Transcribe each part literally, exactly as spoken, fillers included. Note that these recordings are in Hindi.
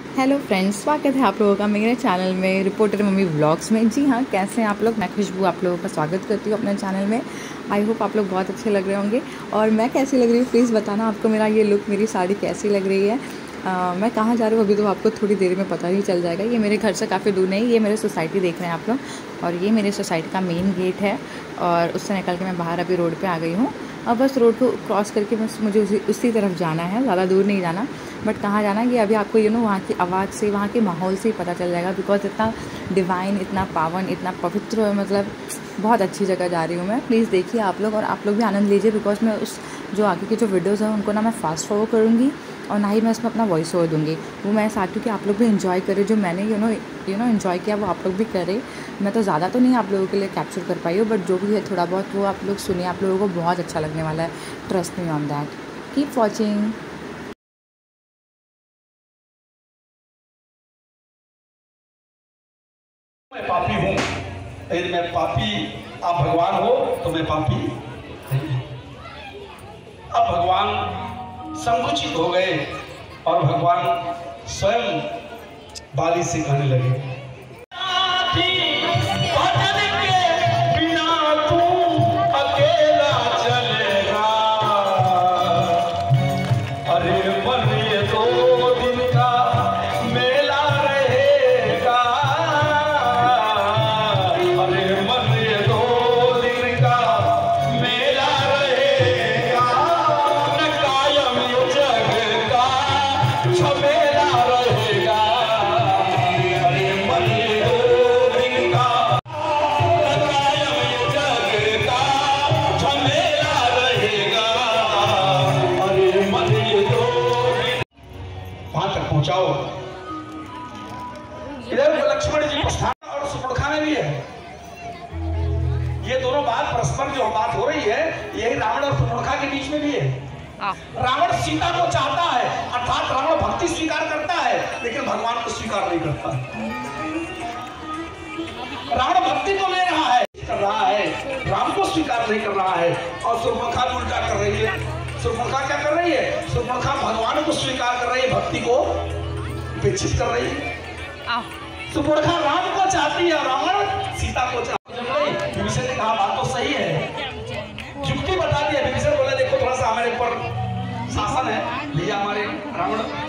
हेलो फ्रेंड्स, स्वागत है आप लोगों का मेरे चैनल में रिपोर्टर मम्मी व्लॉग्स में। जी हाँ, कैसे हैं आप लोग। मैं खुशबू आप लोगों का स्वागत करती हूँ अपने चैनल में। आई होप आप लोग बहुत अच्छे लग रहे होंगे। और मैं कैसी लग रही हूँ प्लीज़ बताना, आपको मेरा ये लुक, मेरी साड़ी कैसी लग रही है। आ, मैं कहाँ जा रही हूँ अभी तो आपको थोड़ी देर में पता ही चल जाएगा। ये मेरे घर से काफ़ी दूर नहीं, ये मेरे सोसाइटी देख रहे हैं आप लोग, और ये मेरे सोसाइटी का मेन गेट है। और उससे निकल के मैं बाहर अभी रोड पे आ गई हूँ। अब बस रोड को क्रॉस करके बस मुझे उसी उसी तरफ जाना है, ज़्यादा दूर नहीं जाना। बट कहाँ जाना है ये अभी आपको यू नो वहाँ की आवाज़ से, वहाँ के माहौल से ही पता चल जाएगा। बिकॉज इतना डिवाइन, इतना पावन, इतना पवित्र है, मतलब बहुत अच्छी जगह जा रही हूँ मैं। प्लीज़ देखिए आप लोग, और आप लोग भी आनंद लीजिए। बिकॉज मैं उस जो आगे की जो वीडियोज़ हैं उनको ना मैं फास्ट फॉरवर्ड करूँगी, और ना ही मैं उसमें अपना वॉइस ओवर दूँगी। वो मैं चाहती हूँ कि आप लोग भी इन्जॉय करें। जो मैंने you know you know enjoy किया वो आप लोग भी करें। मैं तो ज़्यादा तो नहीं आप लोगों के लिए कैप्चर कर पाई हूँ, बट जो भी है थोड़ा बहुत वो आप लोग सुनिए, आप लोगों को बहुत अच्छा लगने वाला है। Trust me on that. Keep watching. मैं पापी हूँ, यदि मैं पापी आप भगवान हो तो मैं पापी नहीं। अब भगवान संकुचित हो गए और भगवान स्वयं बाली से कहने लगे, पहुंचाओ। इधर लक्ष्मण जी प्रस्थान और सुपर्णखा में भी है। ये दोनों बात परस्पर जो बात हो रही है, यही रावण और सुपर्णखा के बीच में भी है। रावण सीता को चाहता है, अर्थात रावण भक्ति स्वीकार करता है, लेकिन भगवान को स्वीकार नहीं करता। रावण भक्ति को ले रहा है, कर रहा है, राम को स्वीकार नहीं कर रहा है। और सुपर्णखा उल्टा कर रही है। सुपर्णखा क्या कर रही है? सुपर्णखा भगवान को स्वीकार कर रही है, भक्ति को उपेक्षित कर रही है। सुपर्णखा राम को चाहती है, रावण सीता को चाहती है। विभीषण ने कहा बात तो सही है, युक्ति बता दी है। विभीषण बोले देखो थोड़ा सा हमारे ऊपर शासन है, भैया हमारे रावण।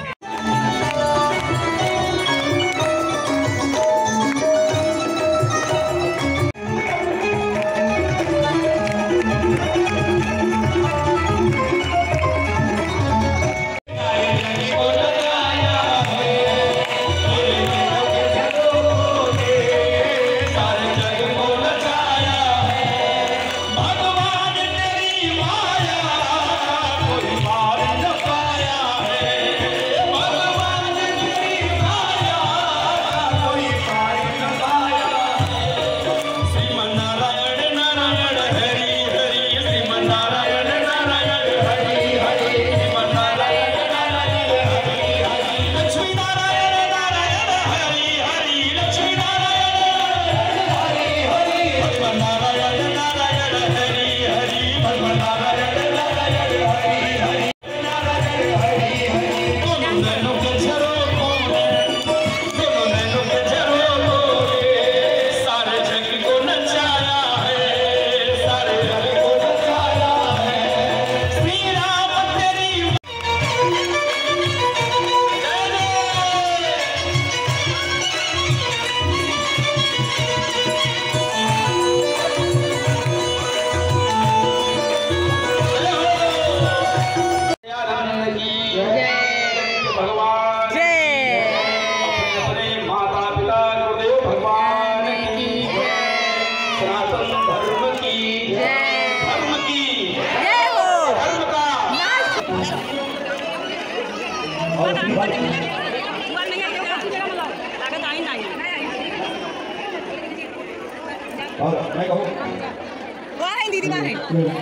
और मैं कहूँ वहाँ है दीदी, वहाँ है।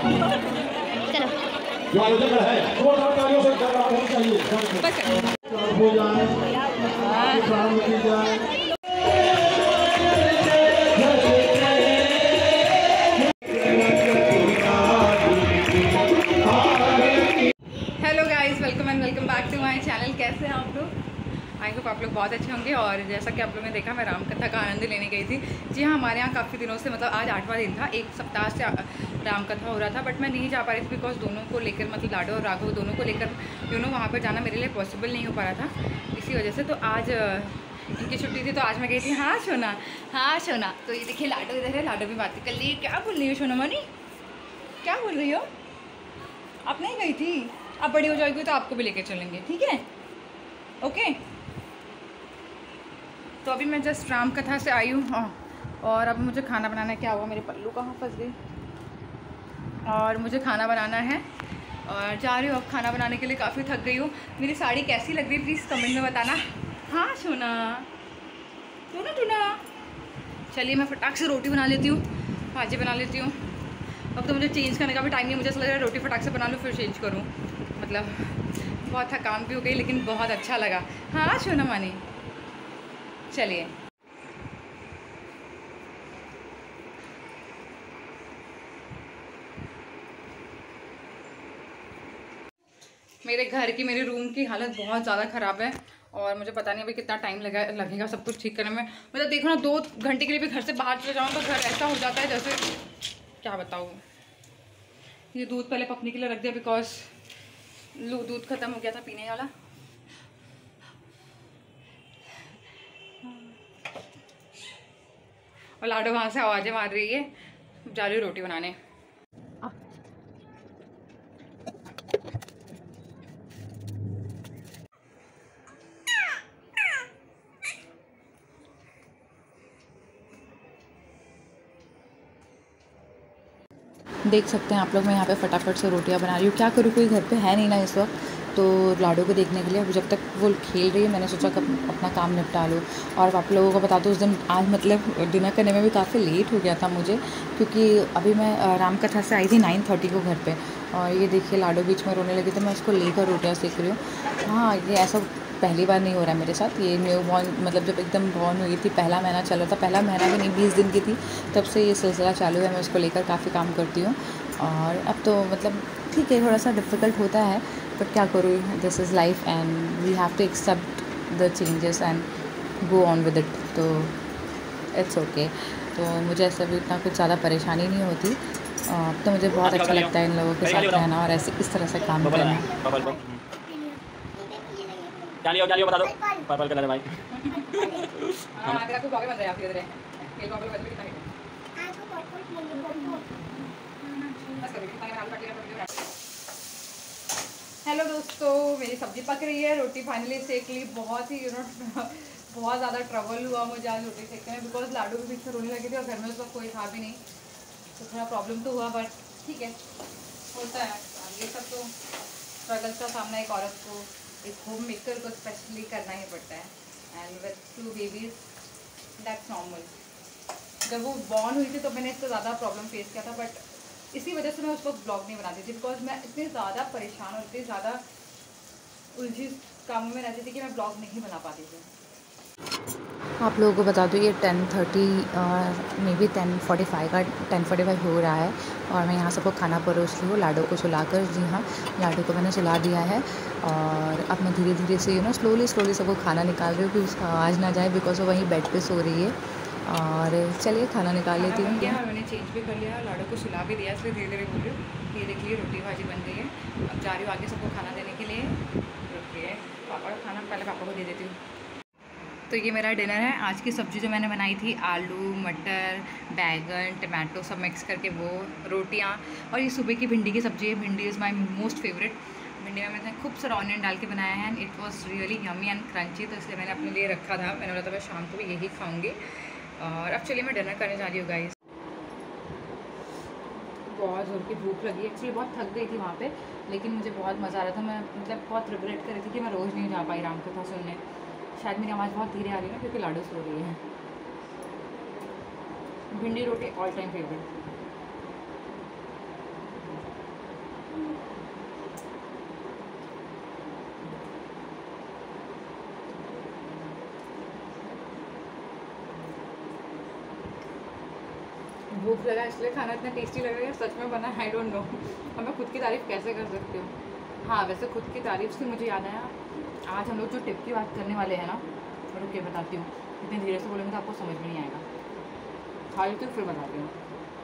चलो जो आयोजक है वो तालियों से कर रहा होना चाहिए। बस हो जाए, प्रारंभ की जाए। Hello guys, welcome and welcome back to my channel. कैसे हैं आप लोग? आई होप आप लोग बहुत अच्छे होंगे। और जैसा कि आप लोगों ने देखा, मैं रामकथा का आनंद लेने गई थी। जी हाँ, हमारे यहाँ काफ़ी दिनों से, मतलब आज आठवां दिन था, एक सप्ताह से रामकथा हो रहा था, बट मैं नहीं जा पा रही थी बिकॉज दोनों को लेकर, मतलब लाडो और राघव दोनों को लेकर यू नो वहाँ पर जाना मेरे लिए पॉसिबल नहीं हो पा रहा था, इसी वजह से। तो आज इनकी छुट्टी थी तो आज मैं गई थी। हाँ सोना, हाँ सोना। तो ये देखिए लाडो इधर है, लाडो भी बातें कर ली। क्या बोल रही हो सोना मनी, क्या बोल रही हो? आप नहीं गई थी? अब बड़ी हो जाएगी तो आपको भी लेकर चलेंगे, ठीक है? ओके। तो अभी मैं जस्ट राम कथा से आई हूँ और अब मुझे खाना बनाना है। क्या हुआ, मेरे पल्लू कहाँ फंस गई? और मुझे खाना बनाना है और जा रही हूँ अब खाना बनाने के लिए। काफ़ी थक गई हूँ। मेरी साड़ी कैसी लग रही है प्लीज़ कमेंट में बताना। हाँ सोना, टूना टूना। चलिए मैं फटाक से रोटी बना लेती हूँ, भाजी बना लेती हूँ। अब तो मुझे चेंज करने का भी टाइम नहीं, मुझे ऐसा लग रहा है रोटी फटाक से बना लूँ फिर चेंज करूँ। मतलब बहुत थकान भी हो गई लेकिन बहुत अच्छा लगा। हाँ सोना मानी। चलिए मेरे घर की, मेरे रूम की हालत बहुत ज़्यादा ख़राब है और मुझे पता नहीं अभी कितना टाइम लगा लगेगा सब कुछ ठीक करने में। मतलब देखो ना, दो घंटे के लिए भी घर से बाहर चले जाऊँ तो घर ऐसा हो जाता है जैसे, क्या बताऊँ। ये दूध पहले पकने के लिए रख दिया बिकॉज दूध ख़त्म हो गया था पीने वाला। और लाडो वहाँ से आवाज़ें मार रही है। जा रही हूँ रोटी बनाने। देख सकते हैं आप लोग, मैं यहाँ पे फटाफट से रोटियाँ बना रही हूँ। क्या करूँ, कोई घर पे है नहीं ना इस वक्त, तो लाडो को देखने के लिए जब तक वो खेल रही है मैंने सोचा कि अपना काम निपटा लूँ। और आप लोगों को बता दूँ, उस दिन आज मतलब डिनर करने में भी काफ़ी लेट हो गया था मुझे, क्योंकि अभी मैं रामकथा से आई थी नाइन थर्टी को घर पर। और ये देखिए लाडो बीच में रोने लगी तो मैं उसको लेकर रोटियाँ सीख रही हूँ। हाँ, ये ऐसा पहली बार नहीं हो रहा है मेरे साथ। ये न्यू बॉर्न, मतलब जब एकदम बॉर्न हुई थी, पहला महीना चल रहा था, पहला महीना भी नहीं बीस दिन की थी, तब से ये सिलसिला चालू है। मैं उसको लेकर काफ़ी काम करती हूँ और अब तो मतलब ठीक है, थोड़ा सा डिफ़िकल्ट होता है बट क्या करूँ, this is life and we have to accept the changes and go on with it. तो इट्स ओके। तो मुझे ऐसा भी इतना कुछ ज़्यादा परेशानी नहीं होती। तो मुझे बहुत अच्छा लगता है इन लोगों के साथ रहना और ऐसे इस तरह से काम करना। क्या लियो क्या लियो बता दो। पर्पल कलर है भाई। हां तेरा को ब्लॉग बन रहा है आप इधर है। ये ब्लॉग बन कितना है? आज को पर्पल बस करो कितना आलू काट लिया। हेलो दोस्तों, मेरी सब्जी पक रही है, रोटी फाइनली सेक ली। बहुत ही यू नो बहुत ज़्यादा ट्रबल हुआ मुझे आज रोटी सेकने में बिकॉज लाडू भी बीच से रोने लगी थी और घर में उस वक्त कोई था भी नहीं, तो थोड़ा प्रॉब्लम तो हुआ बट ठीक है, होता है। ये सब तो स्ट्रगल्स का सामना एक औरत को, एक होम मेकर को स्पेशली करना ही पड़ता है। And with two babies that's normal. जब वो बॉर्न हुई थी तो मैंने इससे ज़्यादा प्रॉब्लम फेस किया था, बट इसी वजह से मैं उस वक्त ब्लॉग नहीं बनाती थी बिकॉज मैं इतनी ज़्यादा परेशान और इतनी ज़्यादा उलझी कामों में रहती थी कि मैं ब्लॉग नहीं बना पाती थी। आप लोगों को बता दूँ ये ten thirty maybe ten forty five का टेन फोर्टी फाइव हो रहा है और मैं यहाँ सबको खाना परोस रही हूँ लाडो को सुलाकर। जी हाँ, लाडो को मैंने सुला दिया है और अब मैं धीरे धीरे से यू नो स्लोली स्लोली सबको खाना निकाल रही हूँ कि उसका आवाज़ ना जाए बिकॉज वो वहीं बेड पे सो रही है। और चलिए खाना निकाल लेती हूँ। मैंने चेंज भी कर लिया, लाडो को सुला भी दिया, इसलिए धीरे धीरे बोल रही हूँ। ये देखिए रोटी भाजी बन गई है, अब जा रही हूँ आगे सबको खाना देने के लिए। रुकिए, पापा का खाना पहले पापा को दे देती हूँ। तो ये मेरा डिनर है। आज की सब्ज़ी जो मैंने बनाई थी, आलू मटर बैगन टमाटो सब मिक्स करके वो, रोटियाँ, और ये सुबह की भिंडी की सब्ज़ी है। भिंडी इज़ माय मोस्ट फेवरेट। भिंडी में मैंने खूब सारा ऑनियन डाल के बनाया है and it was really yummy and crunchy, तो इसलिए मैंने अपने लिए रखा था। मैंने बोला था मैं शाम को भी यही खाऊंगी। और अब चलिए मैं डिनर करने जा रही हूँ गाइस। बहुत ज़ोर की भूख लगी, एक्चुअली बहुत थक गई थी वहाँ पे, लेकिन मुझे बहुत मज़ा आ रहा था। मैं मतलब बहुत रिग्रेट कर रही थी कि मैं रोज़ नहीं जा पाई रामकथा सुनने। शायद मेरी आवाज़ बहुत धीरे आ रही है ना क्योंकि लाडो सो रही है। भिंडी रोटी ऑल टाइम फेवरेट। भूख लगा इसलिए खाना इतना टेस्टी लगेगा, सच में बना आई डोंट नो। अब मैं खुद की तारीफ़ कैसे कर सकती हूँ। हाँ वैसे खुद की तारीफ से मुझे याद आया, आज हम लोग जो टिप की बात करने वाले हैं ना, रुक के बताती हूँ, इतनी धीरे से बोलेंगे तो आपको समझ में नहीं आएगा, खा लेती हूँ फिर बताती हूँ।